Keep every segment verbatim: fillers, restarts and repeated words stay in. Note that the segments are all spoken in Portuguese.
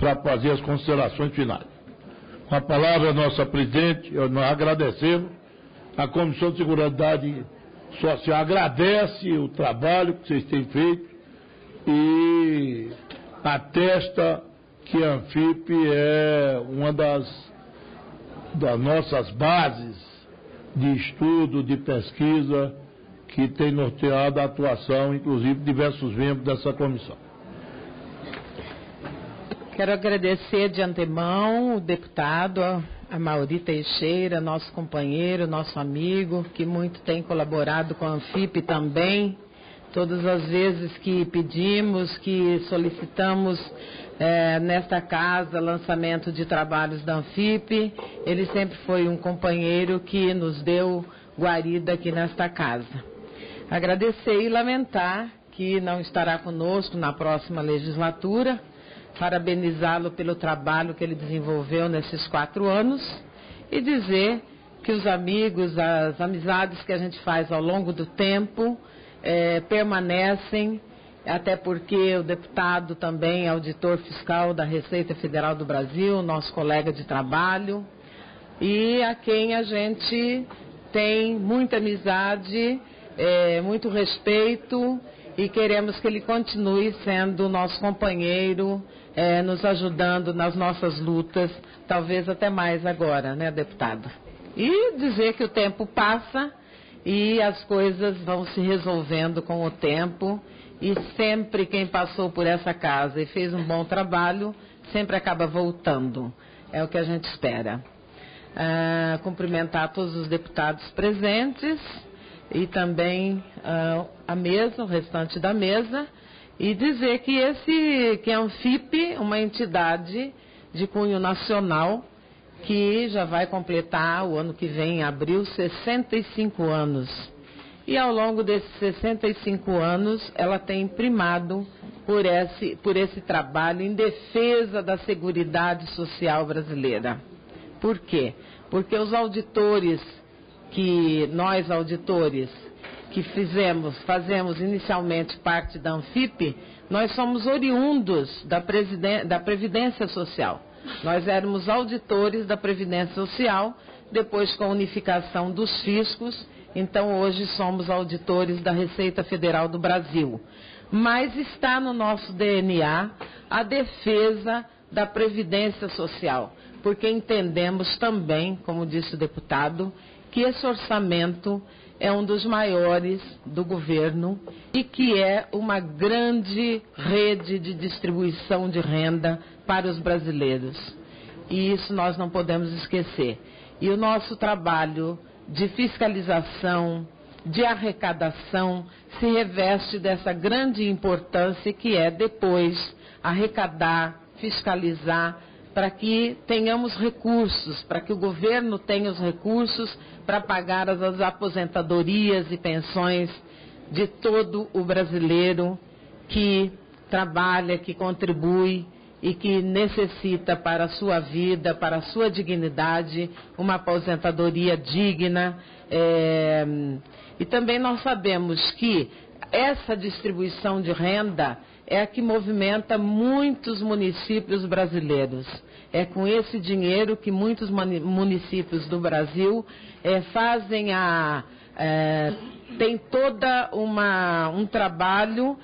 para fazer as considerações finais. Com a palavra, nossa presidente, nós agradecemos. A Comissão de Seguridade Social agradece o trabalho que vocês têm feito e atesta que a Anfip é uma das, das nossas bases de estudo, de pesquisa, que tem norteado a atuação, inclusive, de diversos membros dessa comissão. Quero agradecer de antemão o deputado Amaury Teixeira, nosso companheiro, nosso amigo, que muito tem colaborado com a Anfip também. Todas as vezes que pedimos, que solicitamos é, nesta casa lançamento de trabalhos da Anfip, ele sempre foi um companheiro que nos deu guarida aqui nesta casa. Agradecer e lamentar que não estará conosco na próxima legislatura, parabenizá-lo pelo trabalho que ele desenvolveu nesses quatro anos e dizer que os amigos, as amizades que a gente faz ao longo do tempo é, permanecem, até porque o deputado também é auditor fiscal da Receita Federal do Brasil, nosso colega de trabalho, e a quem a gente tem muita amizade, é, muito respeito, e queremos que ele continue sendo nosso companheiro, é, nos ajudando nas nossas lutas, talvez até mais agora, né, deputado? E dizer que o tempo passa e as coisas vão se resolvendo com o tempo, e sempre quem passou por essa casa e fez um bom trabalho, sempre acaba voltando. É o que a gente espera. Ah, cumprimentar todos os deputados presentes e também uh, a mesa, o restante da mesa, e dizer que esse, que a Anfip, uma entidade de cunho nacional, que já vai completar o ano que vem, em abril, sessenta e cinco anos. E ao longo desses sessenta e cinco anos, ela tem primado por esse, por esse trabalho em defesa da Seguridade Social brasileira. Por quê? Porque os auditores que nós auditores que fizemos, fazemos inicialmente parte da Anfip, nós somos oriundos da, da Previdência Social. Nós éramos auditores da Previdência Social, depois com a unificação dos fiscos, então hoje somos auditores da Receita Federal do Brasil. Mas está no nosso D N A a defesa da Previdência Social, porque entendemos também, como disse o deputado, que esse orçamento é um dos maiores do governo e que é uma grande rede de distribuição de renda para os brasileiros. E isso nós não podemos esquecer. E o nosso trabalho de fiscalização, de arrecadação, se reveste dessa grande importância que é depois arrecadar, fiscalizar, para que tenhamos recursos, para que o governo tenha os recursos para pagar as, as aposentadorias e pensões de todo o brasileiro que trabalha, que contribui e que necessita para a sua vida, para a sua dignidade, uma aposentadoria digna. É, e também nós sabemos que essa distribuição de renda é a que movimenta muitos municípios brasileiros. É com esse dinheiro que muitos municípios do Brasil é, fazem a... É, tem toda uma, um trabalho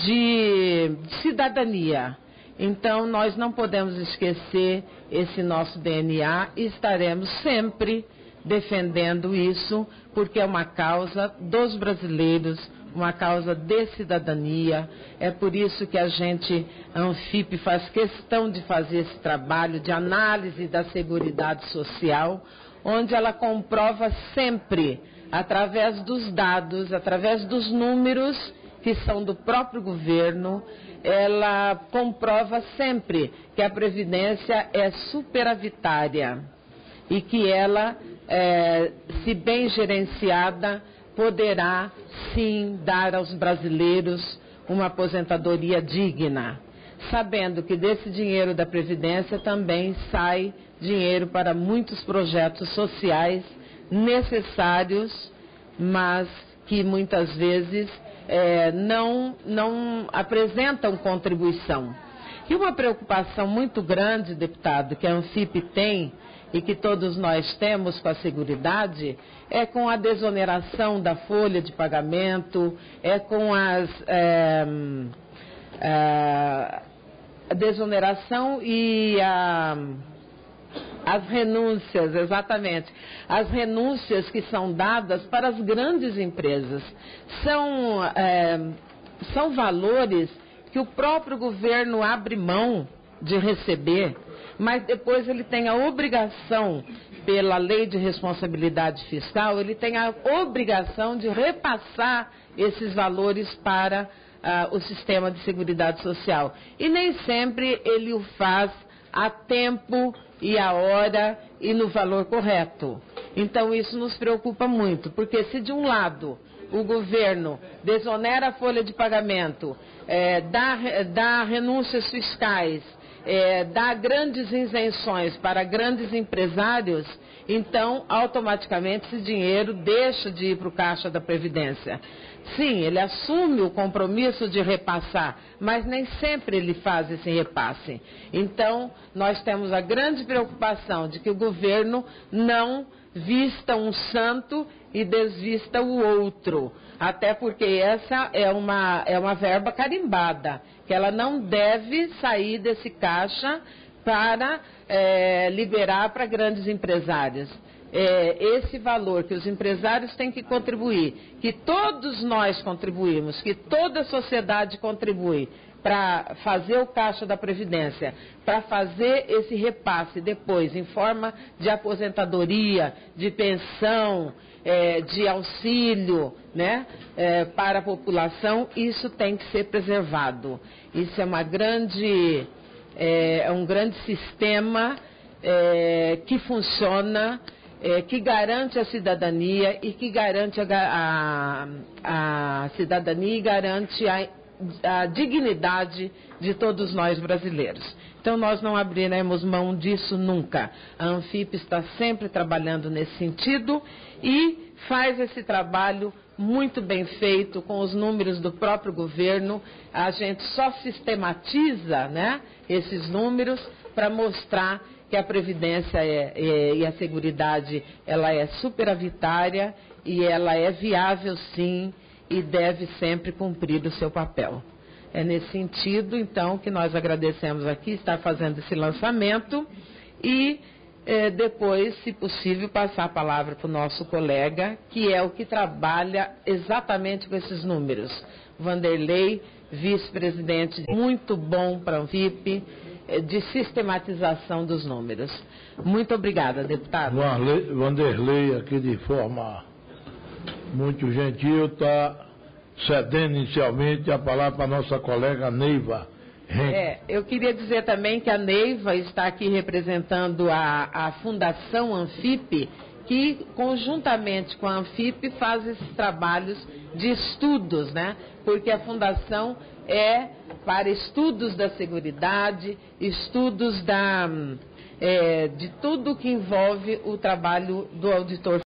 de cidadania. Então, nós não podemos esquecer esse nosso D N A e estaremos sempre defendendo isso, porque é uma causa dos brasileiros, uma causa de cidadania. É por isso que a gente, a Anfip, faz questão de fazer esse trabalho de análise da Seguridade Social, onde ela comprova sempre, através dos dados, através dos números que são do próprio governo, ela comprova sempre que a Previdência é superavitária e que ela, é, se bem gerenciada, poderá sim dar aos brasileiros uma aposentadoria digna, sabendo que desse dinheiro da Previdência também sai dinheiro para muitos projetos sociais necessários, mas que muitas vezes é, não, não apresentam contribuição. E uma preocupação muito grande, deputado, que a Anfip tem e que todos nós temos com a Seguridade, é com a desoneração da folha de pagamento, é com as, é, é, a desoneração e a, as renúncias, exatamente, as renúncias que são dadas para as grandes empresas. São, é, são valores que o próprio governo abre mão de receber, mas depois ele tem a obrigação, pela lei de responsabilidade fiscal, ele tem a obrigação de repassar esses valores para uh, o sistema de seguridade social. E nem sempre ele o faz a tempo e a hora e no valor correto. Então isso nos preocupa muito, porque se de um lado o governo desonera a folha de pagamento, é, dá, dá renúncias fiscais, É, dá grandes isenções para grandes empresários, então automaticamente esse dinheiro deixa de ir para o Caixa da Previdência. Sim, ele assume o compromisso de repassar, mas nem sempre ele faz esse repasse. Então, nós temos a grande preocupação de que o governo não vista um santo e desvista o outro, até porque essa é uma, é uma verba carimbada, que ela não deve sair desse caixa para é, liberar para grandes empresários. É, esse valor que os empresários têm que contribuir, que todos nós contribuímos, que toda a sociedade contribui para fazer o Caixa da Previdência, para fazer esse repasse depois em forma de aposentadoria, de pensão, é, de auxílio, né, é, para a população, isso tem que ser preservado. Isso é uma grande, é, é um grande sistema é, que funciona, é, que garante a cidadania e que garante a, a, a cidadania e garante a a dignidade de todos nós brasileiros. Então nós não abriremos mão disso nunca. A Anfip está sempre trabalhando nesse sentido e faz esse trabalho muito bem feito com os números do próprio governo. A gente só sistematiza, né, esses números para mostrar que a Previdência é, é, e a Seguridade ela é superavitária e ela é viável sim, e deve sempre cumprir o seu papel. É nesse sentido, então, que nós agradecemos aqui estar fazendo esse lançamento e eh, depois, se possível, passar a palavra para o nosso colega, que é o que trabalha exatamente com esses números. Vanderlei, vice-presidente, muito bom para a Anfip, eh, de sistematização dos números. Muito obrigada, deputado. Vanderlei, aqui de forma muito gentil, está cedendo inicialmente a palavra para a nossa colega Neiva Henke. É, eu queria dizer também que a Neiva está aqui representando a, a Fundação Anfip, que conjuntamente com a Anfip faz esses trabalhos de estudos, né? Porque a Fundação é para estudos da seguridade, estudos da, é, de tudo que envolve o trabalho do auditor